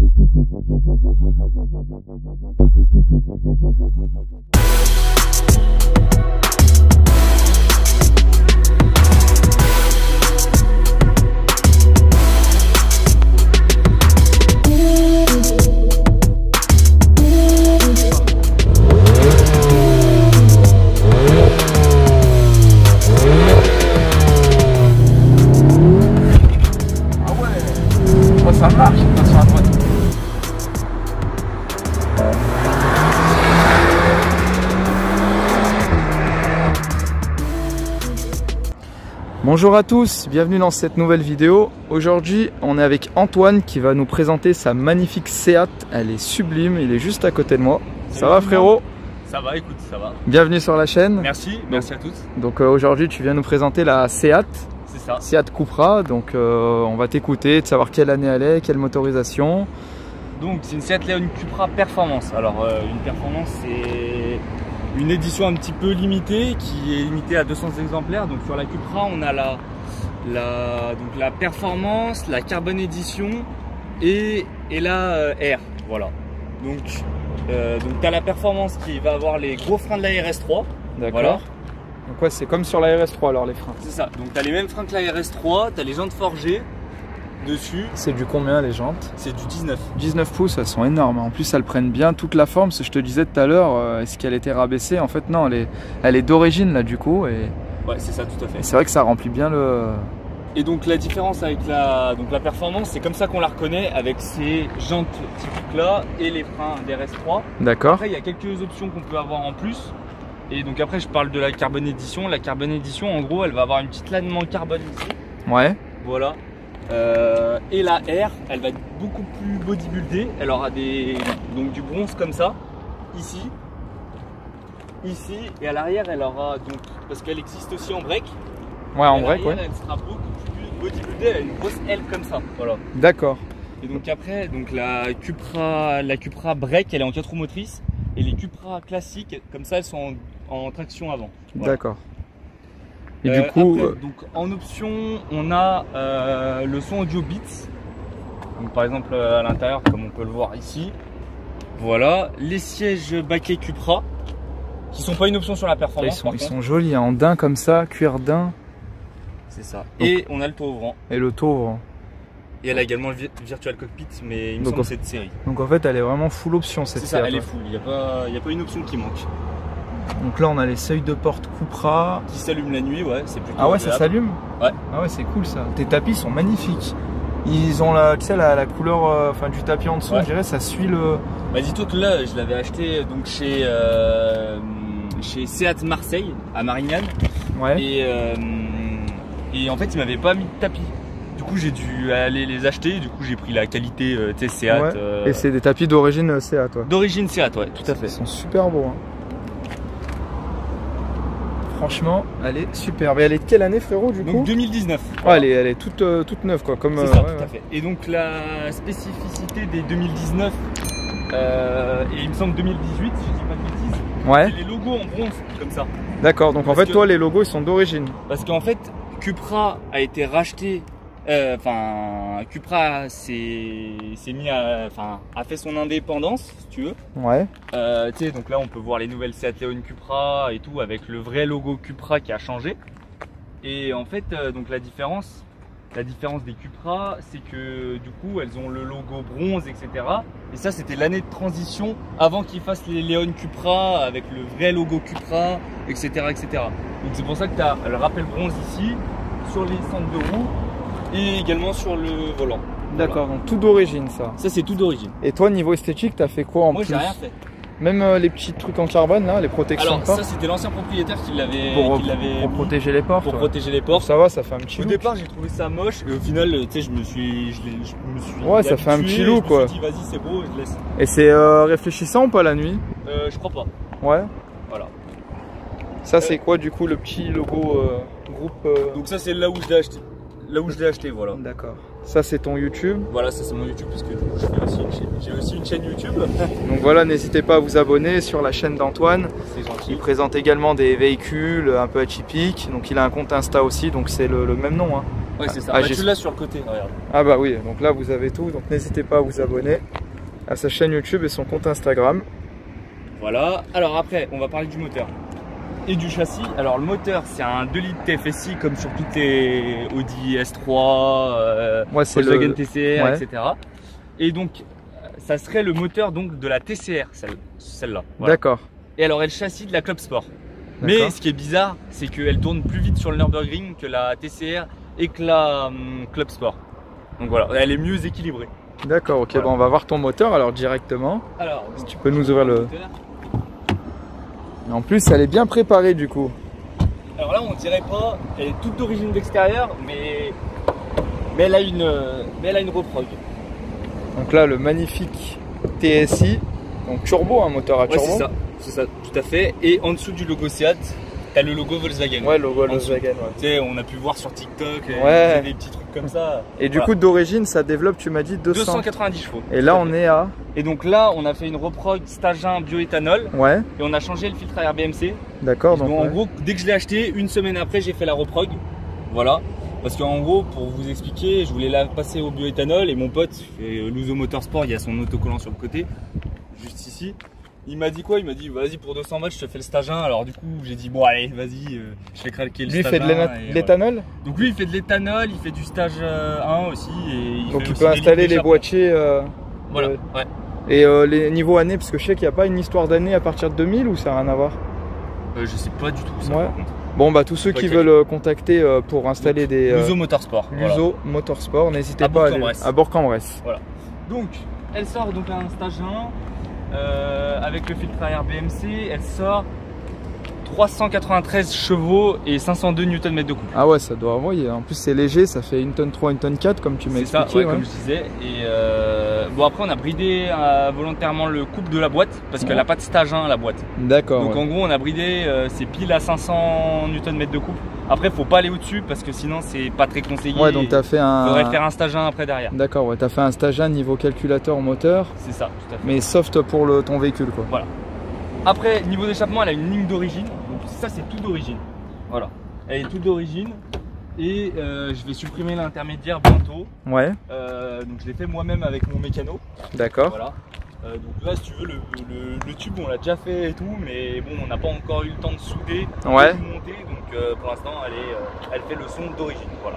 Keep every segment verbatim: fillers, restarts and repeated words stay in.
Ça marche, attention à droite. Bonjour à tous, bienvenue dans cette nouvelle vidéo. Aujourd'hui, on est avec Antoine qui va nous présenter sa magnifique Seat. Elle est sublime, il est juste à côté de moi. Ça va frérot? Ça va, écoute, ça va. Bienvenue sur la chaîne. Merci, merci à tous. Donc euh, aujourd'hui, tu viens nous présenter la Seat. C'est ça. Seat Cupra, donc euh, on va t'écouter, de savoir quelle année elle est, quelle motorisation. Donc c'est une Seat Leon Cupra Performance. Alors euh, une Performance, c'est une édition un petit peu limitée qui est limitée à deux cents exemplaires. Donc sur la Cupra, on a la, la, donc, la Performance, la Carbon Edition et, et la euh, R. Voilà. Donc, euh, donc tu as la Performance qui va avoir les gros freins de la R S trois. D'accord. Voilà. Donc ouais, c'est comme sur la R S trois alors les freins. C'est ça. Donc tu as les mêmes freins que la R S trois, tu as les jantes forgées dessus. C'est du combien les jantes? C'est du dix-neuf. dix-neuf pouces, elles sont énormes. En plus, elles prennent bien toute la forme. Ce que je te disais tout à l'heure, euh, est-ce qu'elle était rabaissée? En fait, non, elle est, elle est d'origine là du coup. Et, ouais, c'est ça, tout à fait. et c'est vrai que ça remplit bien le. Et donc la différence avec la, donc la Performance, c'est comme ça qu'on la reconnaît avec ces jantes typiques là et les freins d'R S trois. D'accord. Après, il y a quelques options qu'on peut avoir en plus. Et donc après, je parle de la Carbon Edition. La Carbon Edition, en gros, elle va avoir une petite lame en carbone ici. Ouais. Voilà. Euh, et la R, elle va être beaucoup plus bodybuildée. Elle aura des, donc du bronze comme ça, ici, ici, et à l'arrière, elle aura donc, parce qu'elle existe aussi en break. Ouais, en break, ouais. Elle sera beaucoup plus bodybuildée. Elle a une grosse aile comme ça. Voilà. D'accord. Et donc après, donc la Cupra, la Cupra break, elle est en quatre roues motrices. Et les Cupra classiques, comme ça, elles sont en, en traction avant. Voilà. D'accord. Et euh, du coup, après, euh... donc en option, on a euh, le son audio Beats. Donc par exemple à l'intérieur, comme on peut le voir ici. Voilà, les sièges baquets Cupra, qui sont pas une option sur la Performance. Ils sont, ils sont jolis, hein, en daim comme ça, cuir daim. C'est ça. Donc, et on a le toit ouvrant. Et le tour. Et elle a également le Virtual Cockpit, mais il me donc, semble que c'est de série. Donc en fait, elle est vraiment full option cette C'est ça, Seat, elle ouais. est full. Il n'y a pas, il y a pas une option qui manque. Donc là, on a les seuils de porte Cupra. Qui s'allume la nuit, ouais, c'est plutôt Ah ouais, agréable. ça s'allume? Ouais. Ah ouais, c'est cool ça. Tes tapis sont magnifiques. Ils ont la, tu sais, la, la couleur euh, enfin, du tapis en dessous, ouais. Je dirais, ça suit le... Bah dis-toi que là, je l'avais acheté donc chez, euh, chez Seat Marseille, à Marignane. Ouais. Et, euh, et en fait, ils m'avaient pas mis de tapis. Du coup, j'ai dû aller les acheter. Du coup, j'ai pris la qualité euh, Seat. Ouais. Euh, Et c'est des tapis d'origine Seat, toi. D'origine Seat, ouais, tout à fait. Ils sont super beaux. Hein. Franchement, elle est superbe. Et elle est de quelle année, frérot, du donc coup? deux mille dix-neuf. Ouais, Voilà. elle est, elle est toute, euh, toute neuve, quoi. Comme, C'est euh, ça, ouais, tout ouais. à fait. Et donc, la spécificité des deux mille dix-neuf euh, et il me semble deux mille dix-huit, si je dis pas de bêtises, Ouais. c'est les logos en bronze, comme ça. D'accord, donc en Parce fait, que- toi, les logos, ils sont d'origine. Parce qu'en fait, Cupra a été racheté. Enfin, euh, Cupra s'est mis à, enfin, a fait son indépendance, si tu veux. Ouais. Euh, tu sais, donc là, on peut voir les nouvelles Seat Leon Cupra et tout avec le vrai logo Cupra qui a changé. Et en fait, euh, donc la différence, la différence des Cupra, c'est que du coup, elles ont le logo bronze, et cetera. Et ça, c'était l'année de transition avant qu'ils fassent les Leon Cupra avec le vrai logo Cupra, et cetera, et cetera. Donc c'est pour ça que tu as le rappel bronze ici sur les centres de roue et également sur le volant. D'accord, donc tout d'origine, ça. Ça, c'est tout d'origine. Et toi, niveau esthétique, t'as fait quoi en Moi, plus? j'ai rien fait. Même euh, les petits trucs en carbone, là, les protections Alors, de porte, ça, c'était l'ancien propriétaire qui l'avait pour, qui l'avait pour mis protéger les portes. pour ouais. protéger les portes. Ça va, ça fait un petit Au look. départ, j'ai trouvé ça moche et au final, tu sais, je me suis, je, l'ai- je me suis Ouais, ça fait un habitué, petit look, je me quoi. suis dit, vas-y, c'est beau, je laisse. Et c'est euh, réfléchissant ou pas la nuit? Euh, je crois pas. Ouais. Voilà. Ça, c'est quoi du coup le petit logo euh, groupe euh... Donc ça, c'est là où je l'ai acheté. Là où je l'ai acheté, voilà. D'accord. Ça, c'est ton YouTube. Voilà, ça c'est mon YouTube parce que du coup, je fais aussi une chaîne- j'ai aussi une chaîne YouTube. Donc voilà, n'hésitez pas à vous abonner sur la chaîne d'Antoine. C'est gentil. Il présente également des véhicules un peu atypiques. Donc il a un compte Insta aussi, donc c'est le, le même nom. Hein. Ouais, c'est ça. Ah, bah, j'ai- tu l'as sur le côté, regarde. Ah bah oui, donc là vous avez tout, donc n'hésitez pas à vous abonner à sa chaîne YouTube et son compte Instagram. Voilà. Alors après, on va parler du moteur et du châssis. Alors le moteur, c'est un deux litres T F S I comme sur toutes les Audi S trois, euh, Moi c'est Volkswagen le... T C R, ouais. et cetera. Et donc, ça serait le moteur donc de la T C R, celle- celle-là. Voilà. D'accord. Et elle aurait le châssis de la Club Sport. D'accord. Mais ce qui est bizarre, c'est qu'elle tourne plus vite sur le Nürburgring que la T C R et que la hum, Club Sport. Donc voilà, elle est mieux équilibrée. D'accord, ok, Voilà. bon on va voir ton moteur alors directement. Alors, Si tu peux nous ouvrir le... moteur. Et en plus elle est bien préparée du coup. Alors là, on dirait pas, elle est toute d'origine d'extérieur, mais... mais elle a une, mais elle a une reprog. Donc là le magnifique T S I, donc turbo, un moteur à Ouais, turbo. c'est ça, c'est ça, tout à fait. Et en dessous du logo Seat, t'as le logo Volkswagen. Ouais, logo En dessous. Volkswagen, ouais. Tu sais, on a pu voir sur TikTok, et Ouais. des petits trucs comme ça. Et du Voilà. coup d'origine ça développe, tu m'as dit deux deux cents. cent quatre-vingt-dix chevaux. Et là on est à... Et donc là, on a fait une reprog stage un bioéthanol Ouais, et on a changé le filtre à air B M C. d'accord. Donc, Donc, en ouais. gros, dès que je l'ai acheté, une semaine après, j'ai fait la reprog. Voilà. Parce qu'en gros, pour vous expliquer, je voulais la passer au bioéthanol et mon pote, fait Luso Motorsport, il y a son autocollant sur le côté, juste ici. Il m'a dit quoi? Il m'a dit vas-y pour deux cents watts je te fais le stage un. Alors du coup j'ai dit bon allez vas-y euh, je fais craquer le Lui il stage fait de un l'éna- et de l'éthanol. voilà. Donc lui il fait de l'éthanol, il fait du stage euh, un aussi et il Donc fait il aussi peut des installer lignes les d'échappement. boîtiers. euh, Voilà, euh, ouais. Et euh, les niveaux années, parce que je sais qu'il n'y a pas une histoire d'année à partir de deux mille ou ça n'a rien à voir. Euh, je sais pas du tout ça Ouais. par contre. Bon bah tous ceux Pas qui quel- veulent euh, contacter euh, pour installer des euh, Luso Motorsport. voilà. Luso Motorsport, n'hésitez À pas à aller Bourg-en-Bresse. à Bourg-en-Bresse. Donc elle sort donc un stage un euh, avec le filtre à air B M C, elle sort trois cent quatre-vingt-treize chevaux et cinq cent deux newton mètres de couple. Ah ouais, ça doit envoyer. En plus c'est léger, ça fait une tonne trois, une tonne quatre comme tu m'as C'est ça, expliqué. ouais, ouais. comme je disais. Et euh, bon après on a bridé euh, volontairement le couple de la boîte parce qu'elle Ouais. n'a pas de stage un la boîte. D'accord. Donc ouais. en gros on a bridé euh, ses piles à cinq cents newton mètres de couple. Après faut pas aller au-dessus parce que sinon c'est pas très conseillé. Ouais, donc t'as fait un. Faudrait faire un stage un après derrière. D'accord, ouais, t'as fait un stage un niveau calculateur moteur, C'est ça, tout à fait. mais soft pour le, ton véhicule quoi. Voilà. Après niveau d'échappement elle a une ligne d'origine. Donc ça c'est tout d'origine. Voilà. Elle est toute d'origine. Et euh, je vais supprimer l'intermédiaire bientôt. Ouais, Euh, donc je l'ai fait moi-même avec mon mécano. d'accord. Voilà. Euh, donc là, si tu veux, le, le- le tube, on l'a déjà fait et tout, mais bon, on n'a pas encore eu le temps de souder, Ouais. de monter, donc euh, pour l'instant, elle, est, euh, elle fait le son d'origine. Voilà.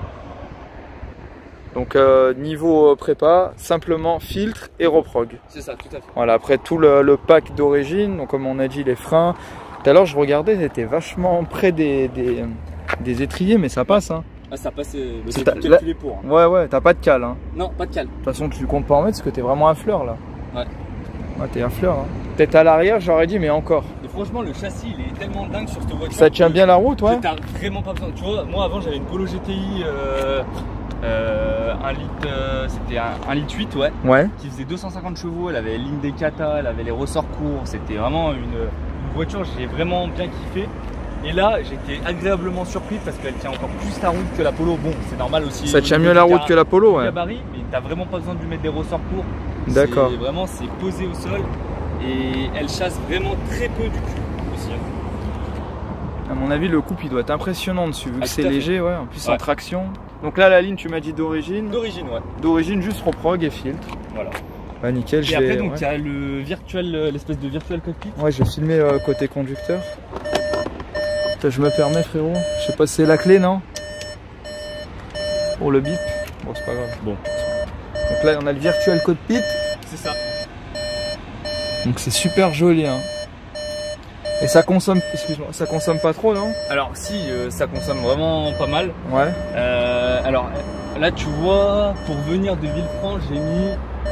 Donc euh, niveau euh, prépa, simplement filtre et reprog. C'est ça, tout à fait. Voilà, après tout le, le pack d'origine, donc comme on a dit les freins. Tout à l'heure je regardais, c'était vachement près des, des, des étriers, mais ça passe hein. Ah, ça passe, euh, C'est c'est ta- tout calculé pour. hein. Ouais ouais, t'as pas de cale hein. Non, pas de cale. De toute façon tu comptes pas en mettre parce que t'es vraiment à fleur là. Ouais. Ouais, t'es à fleur hein. Peut-être à l'arrière j'aurais dit mais encore. Et franchement, le châssis, il est tellement dingue sur cette voiture. Ça tient que- bien la route ouais. que T'as vraiment pas besoin. Tu vois, moi avant, j'avais une Polo G T I, euh, euh, un litre, euh, c'était un, un litre huit, ouais. Ouais. Qui faisait deux cent cinquante chevaux, elle avait ligne des kata, elle avait les ressorts courts, c'était vraiment une, une voiture, j'ai vraiment bien kiffé. Et là, j'étais agréablement surpris parce qu'elle tient encore plus la route que la Polo. Bon, c'est normal aussi. Ça au tient niveau mieux du la route gar- que la Polo du ouais. gabarit, mais t'as vraiment pas besoin de lui mettre des ressorts courts. D'accord. C'est Vraiment, c'est posé au sol et elle chasse vraiment très peu du cul aussi. hein. À mon avis le couple il doit être impressionnant dessus vu que Ah, c'est tout à fait. léger ouais. En plus Ouais. en traction. Donc là la ligne tu m'as dit d'origine. D'origine, ouais. D'origine juste reprog et filtre. Voilà. Bah nickel, Et je après, vais. donc, il ouais. y a le virtuel, euh, l'espèce de virtual cockpit. Ouais, je vais filmer euh, côté conducteur. Putain, je me permets frérot. Je sais pas si c'est la clé, non? Pour le bip. Bon, c'est pas grave. Bon. Donc là, on a le virtual cockpit. C'est ça. Donc c'est super joli, hein. Et ça consomme, excuse-moi, ça consomme pas trop, non? Alors, si, euh, ça consomme vraiment pas mal. Ouais. Euh, alors là tu vois, pour venir de Villefranche j'ai mis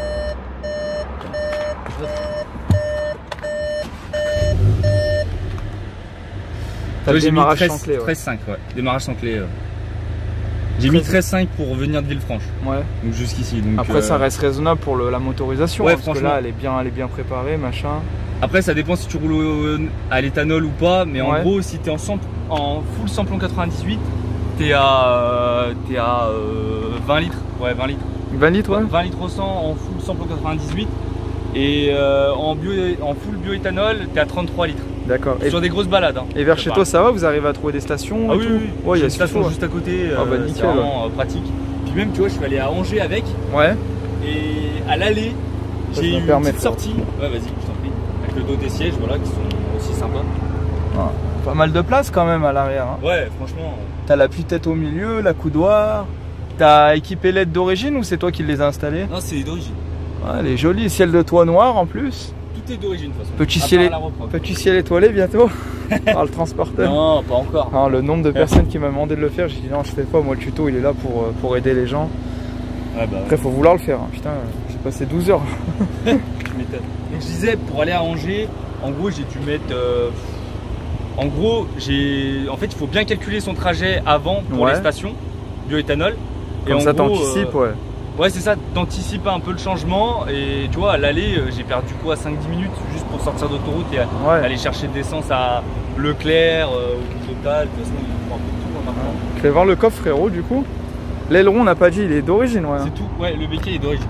T'as le j'ai mis démarrage treize, sans clé, ouais. treize cinq, ouais. Démarrage sans clé. euh. J'ai mis treize cinq pour venir de Villefranche, Ouais. donc jusqu'ici. Donc, Après, euh, ça reste raisonnable pour le- la motorisation. Ouais, hein, parce que franchement. là, elle est bien, elle est bien préparée, machin. Après ça dépend si tu roules au- à l'éthanol ou pas, mais en Ouais. gros si t'es en, sample- en full samplon quatre-vingt-dix-huit, t'es à, euh, t'es à euh, vingt litres. Ouais, vingt litres. vingt litres, ouais. vingt litres au cent en full samplon quatre-vingt-dix-huit. Et euh, en, bio, en full bioéthanol, t'es à trente-trois litres. D'accord. Et, sur des grosses balades. Hein, et vers chez toi, ça va? Vous arrivez à trouver des stations? Ah et oui, tout oui, oui. Ouais, il y a une station juste à côté. Ah bah euh, nickel. C'est vraiment ouais. pratique. Puis même, tu vois, je suis allé à Angers avec. Ouais. Et à l'aller, j'ai eu une permettre, petite sortie. Ouais, vas-y, je t'en prie. Avec le dos des sièges, voilà, qui sont aussi sympas. Ah, pas mal de place quand même à l'arrière. Hein. Ouais, franchement. T'as l'appui-tête au milieu, la coudoir. T'as équipé L E D d'origine ou c'est toi qui les as installés? Non, c'est d'origine. Ouais, elle est jolie, ciel de toit noir en plus. Tout est d'origine de toute façon. Petit ciel, Petit ciel étoilé bientôt par le transporteur. Non, pas encore. Non, le nombre de personnes qui m'ont demandé de le faire, j'ai dit non, je fais pas. Moi, le tuto, il est là pour, pour aider les gens. Ouais, bah, Après, faut vouloir le faire. Hein. Putain, j'ai passé douze heures. Tu m'étonnes. Donc, je disais, pour aller à Angers, en gros, j'ai dû mettre. Euh, en gros, j'ai. En fait, il faut bien calculer son trajet avant pour ouais. les stations bioéthanol. Comme et ça, t'anticipes, t'anticipes, euh, ouais. Ouais, c'est ça, t'anticipes un peu le changement. Et tu vois, à l'aller, j'ai perdu quoi, cinq dix minutes juste pour sortir d'autoroute et ouais. aller chercher de l'essence à Leclerc, euh, au Total. De toute façon, il faut un peu de tout en maintenant. Je vais voir le coffre, frérot, du coup. L'aileron, on n'a pas dit, il est d'origine, ouais. C'est tout, ouais, le béquet est d'origine.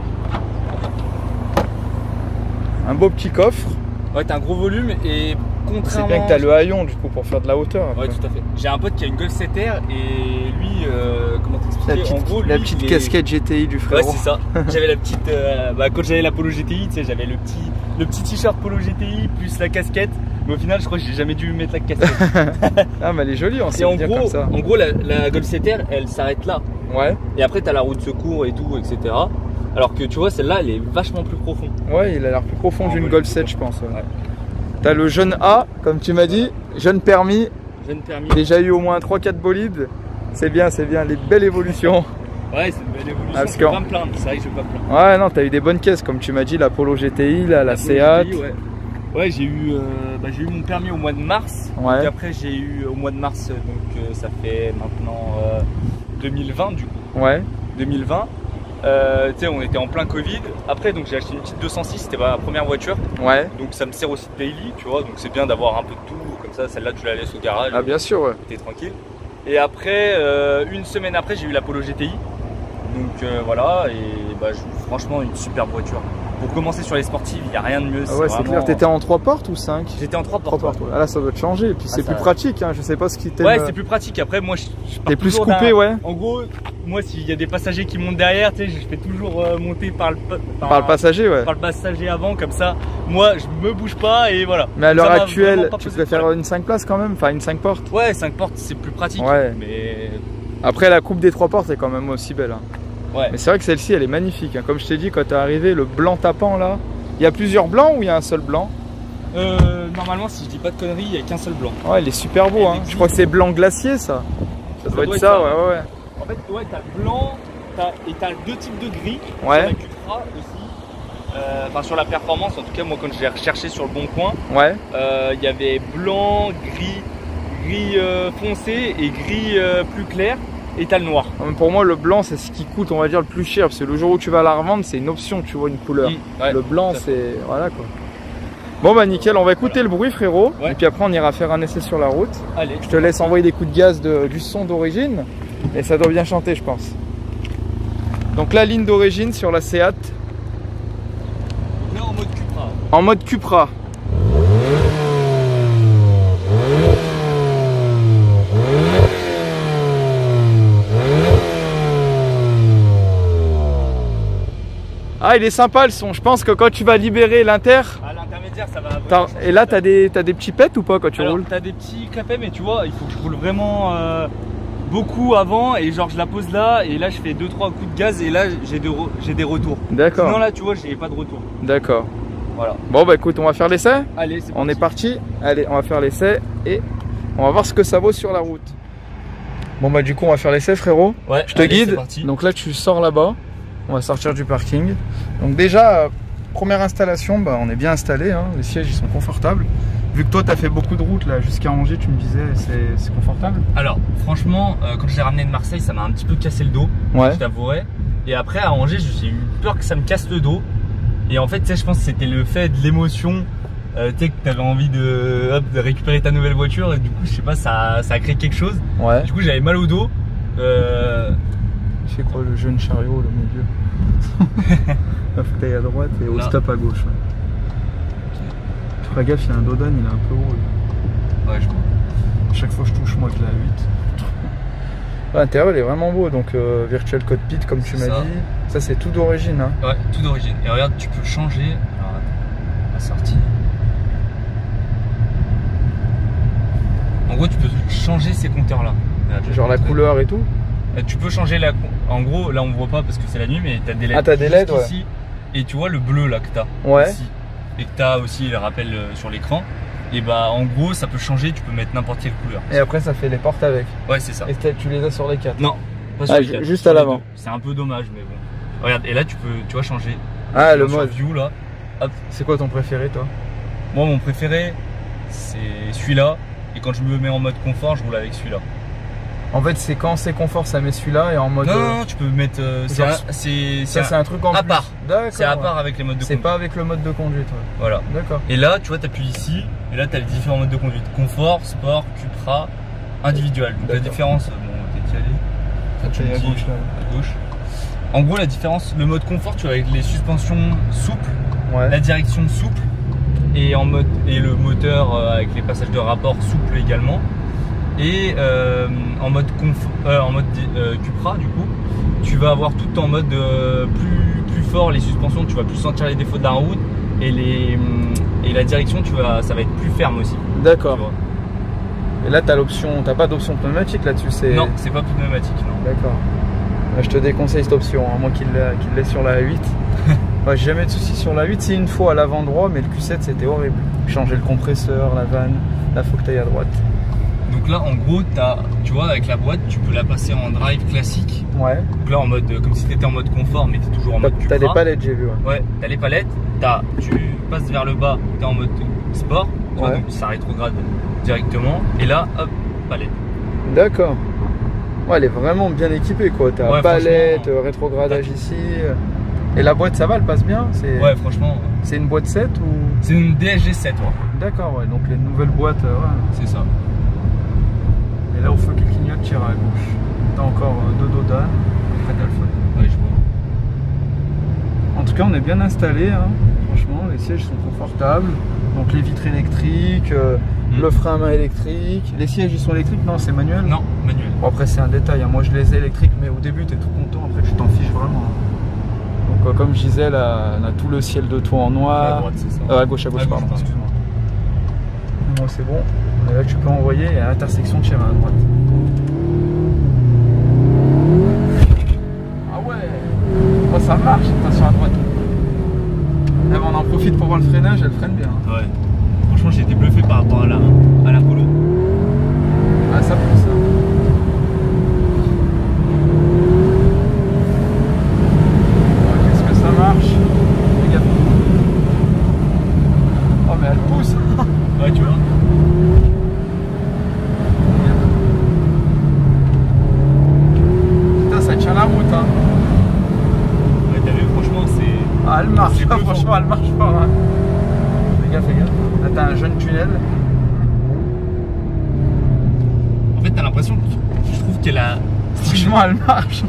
Un beau petit coffre. Ouais, t'as un gros volume et contrairement. C'est bien que t'as le haillon, du coup, pour faire de la hauteur. Après. Ouais, tout à fait. J'ai un pote qui a une Golf sept R et lui, euh, comment t'expliquer? La petite, en gros, lui, la petite est... casquette G T I du frérot. Ouais, c'est ça. J'avais la petite. Euh, bah, quand j'avais la Polo G T I, tu sais, j'avais le petit le petit t-shirt Polo G T I plus la casquette. Mais au final, je crois que j'ai jamais dû mettre la casquette. Ah, mais elle est jolie, on sait en dire gros, comme ça. En gros, la, la Golf sept R, elle s'arrête là. Ouais. Et après, t'as la roue de secours et tout, et cetera. Alors que tu vois, celle-là, elle est vachement plus profonde. Ouais, il a l'air plus profond oh, d'une ouais, Golf sept, je pense. Ouais. Ouais. T'as le jeune A, comme tu m'as dit, jeune permis. Jeune permis. Déjà eu au moins trois quatre bolides. C'est bien, c'est bien, les belles évolutions. Ouais, c'est une belle évolution. Ah, je peux pas me plaindre, c'est vrai que je peux pas me plaindre. Ouais, non, t'as eu des bonnes caisses, comme tu m'as dit, la Polo G T I, la, la, la Seat. G T I, ouais, ouais j'ai eu, euh, bah, eu mon permis au mois de mars. Ouais. Et après, j'ai eu au mois de mars, donc euh, ça fait maintenant euh, deux mille vingt du coup. Ouais. deux mille vingt. Euh, tu sais, on était en plein Covid. Après, donc j'ai acheté une petite deux cent six, c'était ma première voiture. Ouais. Donc ça me sert aussi de daily, tu vois. Donc c'est bien d'avoir un peu de tout. Comme ça, celle-là, tu la laisses au garage. Ah, bien sûr, ouais. T'es tranquille. Et après, euh, une semaine après, j'ai eu la Polo G T I. Donc euh, voilà, et bah, je, franchement, une superbe voiture. Pour commencer sur les sportives, il n'y a rien de mieux. Ah ouais, c'est clair. T'étais en trois portes ou cinq? J'étais en trois portes. Ouais. Ah là, ça doit te changer. Et puis ah, c'est plus va. pratique, hein. Je sais pas ce qui t'aime. Ouais, c'est plus pratique. Après, moi, je, je T'es plus coupé, ouais. En gros, moi, s'il y a des passagers qui montent derrière, tu sais, je fais toujours euh, monter par le, par, par le passager, ouais. Par le passager avant, comme ça. Moi, je me bouge pas et voilà. Mais à l'heure actuelle, tu préfères une cinq places quand même? Enfin, une cinq portes? Ouais, cinq portes, c'est plus pratique. Ouais. Mais après, la coupe des trois portes est quand même aussi belle. Hein. Ouais. Mais c'est vrai que celle-ci, elle est magnifique. Hein. Comme je t'ai dit, quand t'es arrivé, le blanc tapant là. Il y a plusieurs blancs ou il y a un seul blanc? Euh, normalement, si je dis pas de conneries, il n'y a qu'un seul blanc. Ouais, il est super beau. Hein. Je crois que c'est blanc glacier, ça. Ça, ça doit être ça, ça, ouais, ouais, ouais. En fait, ouais, t'as le blanc as, et t'as deux types de gris. Ouais. Sur la Cupra aussi. Euh, enfin, sur la performance, en tout cas, moi, quand j'ai recherché sur le bon coin, ouais. Euh, il y avait blanc, gris, gris euh, foncé et gris euh, plus clair. Et t'as le noir. Pour moi, le blanc, c'est ce qui coûte, on va dire, le plus cher. Parce que le jour où tu vas la revendre, c'est une option, tu vois, une couleur. Mmh, ouais, le blanc, c'est. Voilà quoi. Bon, bah nickel, on va écouter voilà. le bruit, frérot. Ouais. Et puis après, on ira faire un essai sur la route. Allez. Je te laisse envoyer des coups de gaz de, du son d'origine. Et ça doit bien chanter, je pense. Donc, la ligne d'origine sur la Seat. Donc là, en mode Cupra. En mode Cupra. Ah, il est sympa le son. Je pense que quand tu vas libérer l'inter. À l'intermédiaire, ça va. Et là, t'as des, t'as des petits pets ou pas quand tu Alors, roules? T'as des petits clapets, mais tu vois, il faut que je roule vraiment euh, beaucoup avant. Et genre, je la pose là. Et là, je fais deux trois coups de gaz. Et là, j'ai de re... des retours. D'accord. Sinon, là, tu vois, j'ai pas de retour. D'accord. Voilà. Bon, bah écoute, on va faire l'essai. Allez, c'est On est parti. Allez, on va faire l'essai. Et on va voir ce que ça vaut sur la route. Bon, bah du coup, on va faire l'essai, frérot. Ouais. Je te allez, guide. Donc là, tu sors là-bas. On va sortir du parking. Donc déjà, euh, première installation, bah, on est bien installé, hein. Les sièges ils sont confortables. Vu que toi tu as fait beaucoup de routes là jusqu'à Angers, tu me disais c'est confortable. Alors franchement, euh, quand je l'ai ramené de Marseille, ça m'a un petit peu cassé le dos, ouais. je t'avouerai. Et après à Angers, j'ai eu peur que ça me casse le dos. Et en fait, tu sais, je pense que c'était le fait de l'émotion. Euh, tu sais que tu avais envie de, hop, de récupérer ta nouvelle voiture. Et du coup, je sais pas, ça, ça a créé quelque chose. Ouais. Du coup, j'avais mal au dos. Euh, C'est quoi le jeune chariot au milieu? La fauteuil à droite et au stop à gauche. Ouais. Tu feras gaffe, il y a un dodane, il est un peu haut. Ouais, je vois. Chaque fois que je touche, moi, je l'ai à huit. L'intérieur, il est vraiment beau. Donc, euh, Virtual Cockpit, comme tu m'as dit. Ça, c'est tout d'origine. Hein. Ouais, tout d'origine. Et regarde, tu peux changer. Alors, attends, la sortie. En gros, tu peux changer ces compteurs-là. Genre la couleur et tout. Tu peux changer la. En gros, là, on voit pas parce que c'est la nuit, mais t'as des L E D. Ah, t'as des L E D, ouais. Ici, et tu vois le bleu là que t'as. Ouais. Ici, et que t'as aussi le rappel sur l'écran. Et bah, en gros, ça peut changer. Tu peux mettre n'importe quelle couleur. Et après, ça fait les portes avec. Ouais, c'est ça. Et tu les as sur les quatre. Non, pas sur ah, les quatre. Juste à l'avant. C'est un peu dommage, mais bon. Regarde, et là, tu peux, tu vois, changer. Ah, le mode view là. C'est quoi ton préféré, toi? Moi, mon préféré, c'est celui-là. Et quand je me mets en mode confort, je roule avec celui-là. En fait, c'est quand c'est confort, ça met celui-là et en mode. Non, non, non, tu peux mettre. Euh, c'est un, c'est un, un truc en à plus. part. C'est à ouais. part avec les modes de conduite. C'est pas avec le mode de conduite. Ouais. Voilà. D'accord. Et là, tu vois, tu appuies ici. Et là, tu as les différents modes de conduite. Confort, sport, Cupra, individuel. Donc la différence, bon, t'es allé. Ah, tu es à gauche là. À gauche. En gros, la différence, le mode confort, tu vois, avec les suspensions souples, ouais. La direction souple. Et, en mode, et le moteur euh, avec les passages de rapport souple également. Et euh, en mode, euh, en mode euh, Cupra, du coup, tu vas avoir tout en mode euh, plus, plus fort, les suspensions, tu vas plus sentir les défauts de la route. Et, les, et la direction, tu vas, ça va être plus ferme aussi. D'accord. Et là, tu as l'option, t'as pas d'option pneumatique là-dessus? Non, c'est pas pneumatique. D'accord. Je te déconseille cette option, hein, moi qui l'ai sur la huit. Ouais, j'ai jamais de soucis sur la huit, c'est une fois à l'avant droit, mais le Q sept c'était horrible. Changer le compresseur, la vanne, là faut que tu ailles à droite. Donc là en gros, as, tu vois avec la boîte, tu peux la passer en drive classique. Ouais. Donc là en mode, comme si tu étais en mode confort, mais tu es toujours en mode Cupra. T'as les palettes, j'ai vu. Ouais, ouais tu as les palettes, as, tu passes vers le bas, tu es en mode sport, tu vois, ouais. Donc ça rétrograde directement. Et là, hop, palette. D'accord. Ouais, elle est vraiment bien équipée quoi. Tu as ouais, palette, rétrogradage ici. Et la boîte, ça va, elle passe bien? Ouais, franchement. C'est une boîte sept ou? C'est une D S G sept, ouais. D'accord, ouais, donc les nouvelles boîtes, euh, ouais. C'est ça. Et là, au feu qui clignote, tire à gauche. T'as encore euh, deux dodans, près d'Alpha. Ouais, je vois. En tout cas, on est bien installé, hein. Franchement, les sièges sont confortables. Donc les vitres électriques, euh, mmh. le frein à main électrique. Les sièges, ils sont électriques? Non, c'est manuel? Non, manuel. Bon, après, c'est un détail, hein. Moi, je les ai électriques, mais au début, t'es tout content. Après, tu t'en fiches vraiment. Donc, comme je disais, là, on a tout le ciel de toit en noir. À droite, c'est ça. Euh, à gauche, à gauche, à pardon, gauche, excuse-moi. Bon, c'est bon. Et là, tu peux envoyer à l'intersection de Chérin à droite. Ah ouais, oh, ça marche, attention à droite. Là, on en profite pour voir le freinage, elle freine bien. Ouais. Franchement, j'ai été bluffé par rapport à la, à la Polo. Ah, ça pousse, ça. Marche. Regarde. Oh mais elle pousse. Ouais tu vois. Putain ça tient la route hein. Ouais t'as vu franchement c'est. Ah elle marche, ah, franchement elle marche fort hein. Fais gaffe, fais gaffe. Là t'as un jeune tunnel. En fait t'as l'impression que je trouve qu'elle a. Franchement elle marche.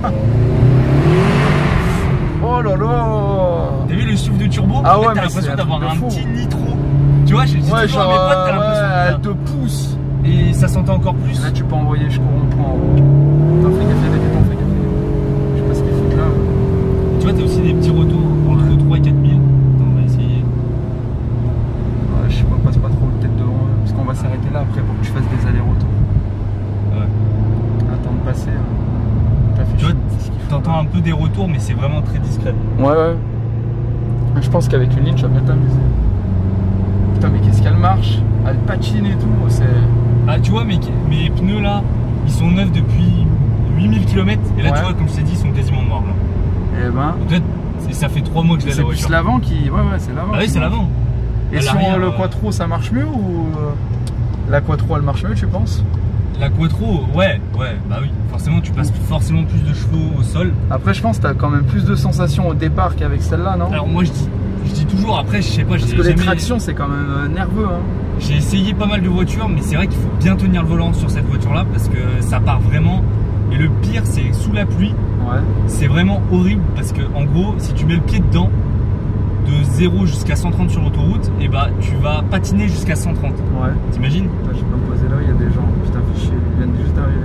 Oh là là. T'as vu le souffle de turbo? Ah ouais, t'as l'impression d'avoir un, un petit nitro. Tu vois, je dis ouais, toujours genre, à mes potes, t'as l'impression ouais, de... elle te pousse. Et ça sentait encore plus. Là tu peux envoyer jusqu'au rond-point en haut. Attends, fais gaffe, il y a des pitons, fais gaffe. Je sais pas ce qu'ils foutent là. Tu vois, t'as aussi des petits retours entre ouais. trois et quatre mille. Attends, on va essayer. Ouais, je sais pas, passe pas trop le tête devant eux. Parce qu'on va s'arrêter là après pour que tu fasses des allers-retours. Ouais. Attends de passer. Hein. Tu vois, t'entends un peu des retours, mais c'est vraiment très discret. Ouais, ouais. Je pense qu'avec une ligne, tu vas bien t'amuser. Putain, mais qu'est-ce qu'elle marche? Elle patine et tout, c'est... Ah, tu vois, mes, mes pneus là, ils sont neufs depuis huit mille kilomètres. Et là, ouais. Tu vois, comme je t'ai dit, ils sont quasiment noirs là. Et ben... Peut-être, ça fait trois mois que je l'ai la voiture. C'est l'avant qui... Ouais, ouais, c'est l'avant. Ah oui, c'est l'avant. Et sur le euh... Quattro, ça marche mieux ou... La Quattro, elle marche mieux, tu penses? La Quattro, ouais, ouais, bah oui. Forcément, tu passes forcément plus de chevaux au sol. Après, je pense que tu as quand même plus de sensations au départ qu'avec celle-là, non? Alors moi, je dis, je dis toujours, après, je sais pas... Parce que les tractions, c'est quand même nerveux, hein. J'ai essayé pas mal de voitures, mais c'est vrai qu'il faut bien tenir le volant sur cette voiture-là, parce que ça part vraiment... Et le pire, c'est sous la pluie. Ouais. C'est vraiment horrible, parce que en gros, si tu mets le pied dedans, de zéro jusqu'à cent trente sur l'autoroute, et bah tu vas patiner jusqu'à cent trente. Ouais. T'imagines? Je vais me poser là, il y a des gens. Putain, fichier, ils viennent juste d'arriver.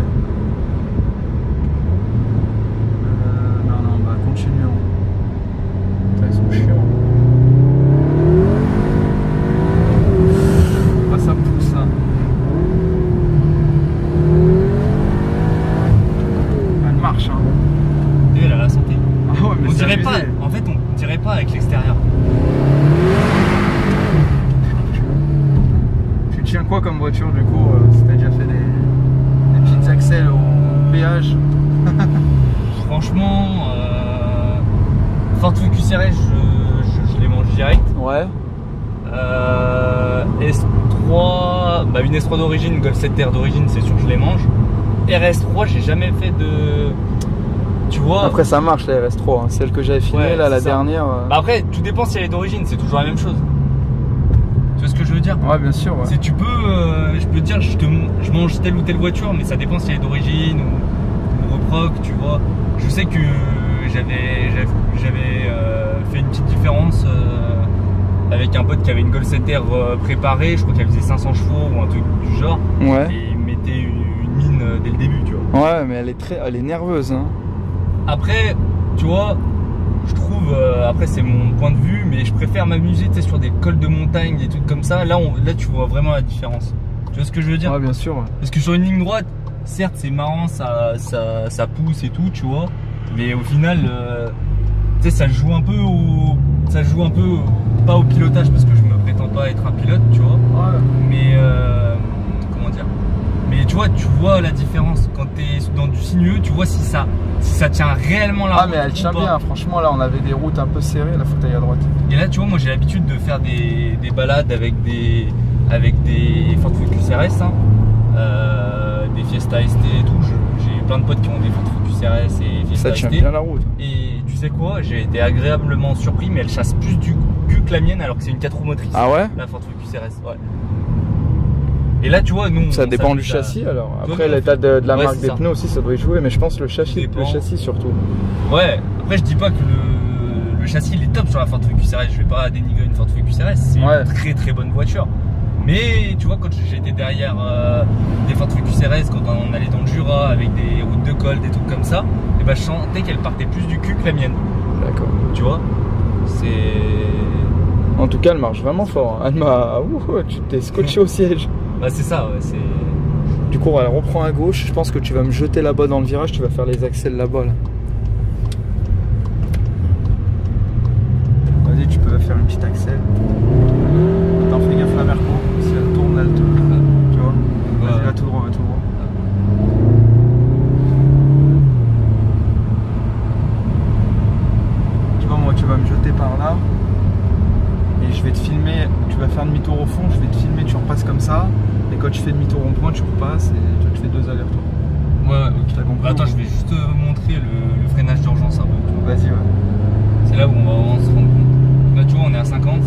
Euh, non, non, bah continuons. Putain, ils sont chiants. Ah, ça pousse, ça. Elle marche, hein. Et elle a la santé. Ah ouais, mais On c'est dirait abusé. pas, en fait, on dirait pas avec l'extérieur. Tu tiens quoi comme voiture du coup euh, si t'as déjà fait des, des petites accels au péage? Franchement, euh, Ford Focus R S, je, je, je les mange direct. Ouais. Euh, S trois, bah une S trois d'origine, une Golf sept R d'origine, c'est sûr que je les mange. R S trois, j'ai jamais fait de. Tu vois. Après ça marche la R S trois, hein. Celle que j'avais filmée Ouais, là, la c'est ça. dernière. euh, Bah après, tout dépend si elle est d'origine, c'est toujours la même chose. Tu vois ce que je veux dire? Ouais, bien sûr. Ouais. C'est tu peux, euh, je peux te dire, je, te, je mange telle ou telle voiture, mais ça dépend si elle est d'origine ou, ou reproc, tu vois. Je sais que j'avais j'avais euh, fait une petite différence euh, avec un pote qui avait une Golf sept R euh, préparée, je crois qu'elle faisait cinq cents chevaux ou un truc du genre, Ouais. et il mettait une, une mine euh, dès le début, tu vois. Ouais, mais elle est très, elle est nerveuse. Hein. Après, tu vois, je trouve, euh, après c'est mon point de vue, mais je préfère m'amuser sur des cols de montagne, des trucs comme ça. Là, on, là, tu vois vraiment la différence. Tu vois ce que je veux dire? Ouais, bien sûr. Ouais. Parce que sur une ligne droite, certes, c'est marrant, ça, ça, ça pousse et tout, tu vois. Mais au final, euh, tu sais, ça joue un peu au, ça joue un peu au- pas au pilotage parce que je me prétends pas être un pilote, tu vois. Ouais. Mais euh, comment dire? Mais tu vois, tu vois la différence quand tu es dans du sinueux, tu vois si ça, si ça tient réellement la Ah, route mais elle ou tient pas. bien. Franchement, là, on avait des routes un peu serrées. Là, faut que t'ailles à droite. Et là, tu vois, moi j'ai l'habitude de faire des, des balades avec des, avec des Ford Focus R S, hein, euh, des Fiesta S T et tout. Je- J'ai plein de potes qui ont des Ford Focus R S et Fiesta Ça tient S T. bien la route. Et tu sais quoi, j'ai été agréablement surpris, mais elle chasse plus du cul que la mienne alors que c'est une quatre roues motrices. Ah ouais? La Ford Focus R S, ouais. Et là, tu vois, nous. Ça on dépend du s'amuse à- châssis alors. Toi, Après, nous, on l'état fait- de, de la Ouais, marque c'est des ça. pneus aussi, ça doit y jouer. Mais je pense le châssis, dépend. le châssis surtout. Ouais, après je dis pas que le, le châssis il est top sur la Ford Focus R S, je vais pas dénigrer une Ford Focus R S, c'est Ouais. une très très bonne voiture. Mais tu vois, quand j'étais derrière euh, des Ford Focus R S, quand on allait dans le Jura avec des routes de col, des trucs comme ça, et bah je sentais qu'elle partait plus du cul que la mienne, D'accord. tu vois. C'est. En tout cas, elle marche vraiment fort. Elle m'a. Ouh, tu t'es scotché au siège. Bah c'est ça, ouais, c'est. Du coup, elle reprend à gauche. Je pense que tu vas me jeter là-bas dans le virage. Tu vas faire les accels là-bas. Là. Vas-y, tu peux faire une petite accel. Attends, fais gaffe la Merco. Si elle tourne, elle te. Tu vois. Vas-y, Ouais. va tout droit, va tout droit. Tu vois, moi, tu vas me jeter par là. Et je vais te filmer. Tu vas faire demi-tour au fond. Je vais te filmer. Tu repasses comme ça. Et quand tu fais demi-tour en point, tu repasses. Et tu vois, tu fais deux allers-retours. Ouais, ok. T'as compris, Bah, attends, ou- je vais juste euh, montrer le, le freinage d'urgence un peu. Vas-y, ouais. C'est là où on va vraiment se rendre compte. Là, tu vois, on est à cinquante.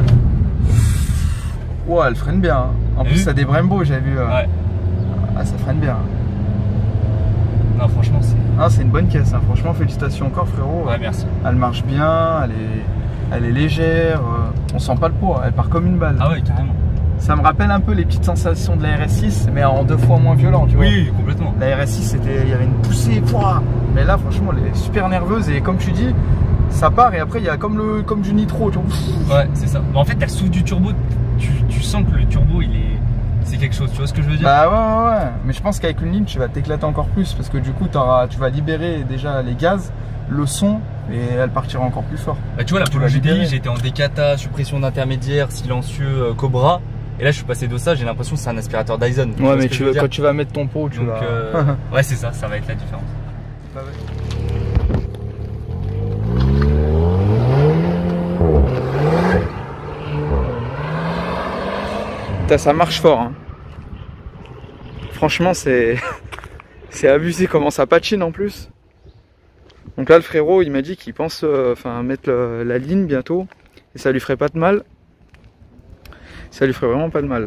Ouais. Ouais, elle freine bien. Hein. En T'as plus, vu ça a des Brembo, j'ai vu. euh, Ouais. Ah, ça freine bien. Non, franchement, c'est. Ah, c'est une bonne caisse. Hein. Franchement, félicitations encore, frérot. Ouais, merci. Elle marche bien. Elle est, elle est légère. euh, On sent pas le poids. Elle part comme une balle. Ah ouais, carrément. Ça me rappelle un peu les petites sensations de la R S six, mais en deux fois moins violent, tu vois. Oui, complètement. La R S six, c'était, il y avait une poussée, pouah. Mais là, franchement, elle est super nerveuse et comme tu dis, ça part et après, il y a comme le, comme du nitro, tu vois. Ouais, c'est ça. Mais en fait, t'as le souffle du turbo, tu, tu sens que le turbo, il est, c'est quelque chose. Tu vois ce que je veux dire? Bah ouais, ouais, ouais. Mais je pense qu'avec une ligne, tu vas t'éclater encore plus parce que du coup, t'auras, tu vas libérer déjà les gaz, le son et elle partira encore plus fort. Bah, tu vois, la Tu Polo vas G T I, libérer. j'étais en décata, suppression d'intermédiaire, silencieux, euh, Cobra. Et là, je suis passé de ça, j'ai l'impression que c'est un aspirateur Dyson. Tu vois Ouais, ce mais que tu je veux veux, dire quand tu vas mettre ton pot, tu Donc, vas. euh, ouais, c'est ça, ça va être la différence. Putain, ça marche fort. Hein. Franchement, c'est c'est abusé comment ça patine en plus. Donc là, le frérot, il m'a dit qu'il pense euh, enfin, mettre le- la ligne bientôt et ça lui ferait pas de mal. Ça lui ferait vraiment pas de mal.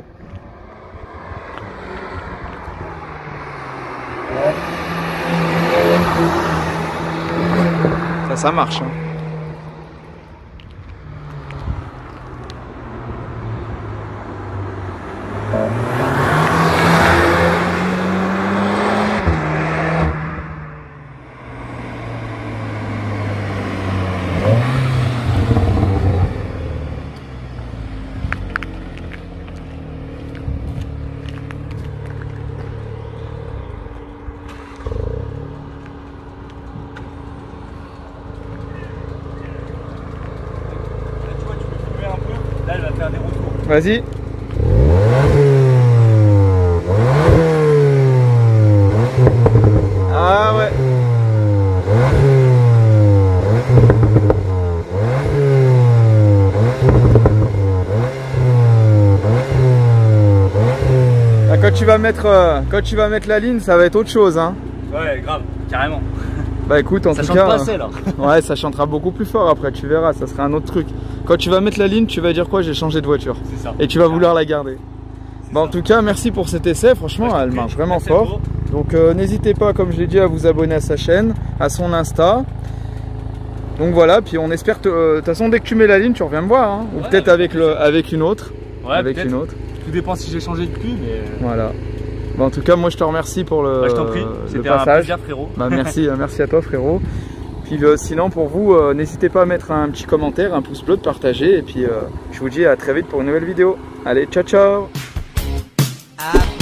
Ça, ça marche. Hein. faire des retours. Vas-y. Ah ouais. Ah, quand tu vas mettre euh, quand tu vas mettre la ligne, ça va être autre chose, hein. Ouais, grave, carrément. Bah écoute, en ça tout chante cas, pas assez, là. Ouais, ça chantera beaucoup plus fort après, tu verras, ça sera un autre truc. Quand tu vas mettre la ligne, tu vas dire quoi? J'ai changé de voiture. C'est ça. Et tu vas vouloir la garder. Bah, en tout cas, merci pour cet essai, franchement, ouais, elle marche vraiment merci fort. Donc euh, n'hésitez pas, comme je l'ai dit, à vous abonner à sa chaîne, à son Insta. Donc voilà, puis on espère, de euh, toute façon, dès que tu mets la ligne, tu reviens me voir, hein. Ou ouais, peut-être avec, le, avec une autre. Ouais, avec une autre. Tout dépend si j'ai changé depuis, mais... Voilà. Bah, en tout cas, moi je te remercie pour le, bah, je t'en prie, c'était un plaisir, frérot. Bah, merci, merci à toi, frérot. Puis euh, sinon, pour vous, euh, n'hésitez pas à mettre un petit commentaire, un pouce bleu, de partager. Et puis euh, je vous dis à très vite pour une nouvelle vidéo. Allez, ciao ciao.